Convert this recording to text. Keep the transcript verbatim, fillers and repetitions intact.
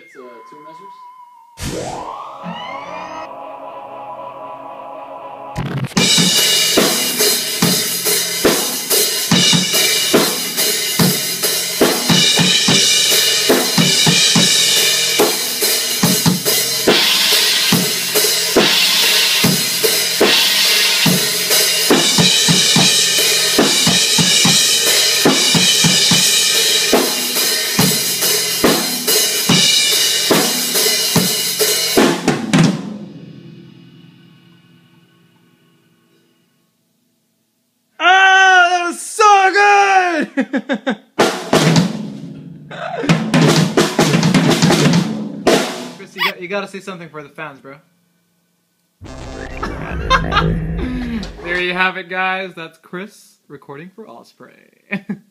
uh, two measures. Chris, you, got, you gotta say something for the fans, bro. There you have it, guys. That's Chris recording for Osprey.